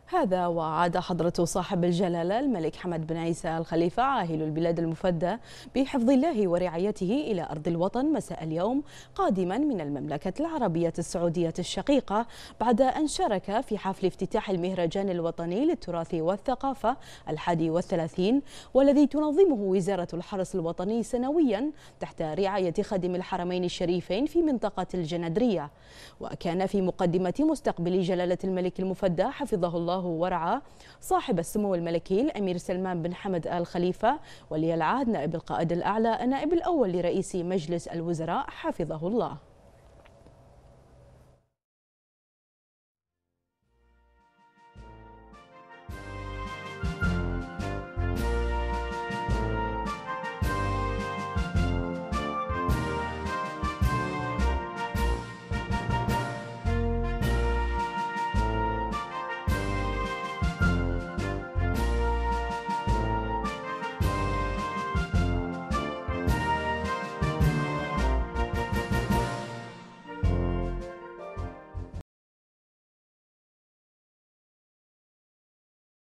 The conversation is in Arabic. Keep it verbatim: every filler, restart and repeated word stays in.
هذا وعاد حضرة صاحب الجلالة الملك حمد بن عيسى الخليفة عاهل البلاد المفدى بحفظ الله ورعايته إلى أرض الوطن مساء اليوم، قادما من المملكة العربية السعودية الشقيقة، بعد أن شارك في حفل افتتاح المهرجان الوطني للتراث والثقافة الحادي والثلاثين، والذي تنظمه وزارة الحرس الوطني سنويا تحت رعاية خادم الحرمين الشريفين في منطقة الجندرية. وكان في مقدمة مستقبل جلالة الملك المفدى حفظه الله ورعاه صاحب السمو الملكي الأمير سلمان بن حمد آل خليفة ولي العهد نائب القائد الأعلى النائب الأول لرئيس مجلس الوزراء حفظه الله.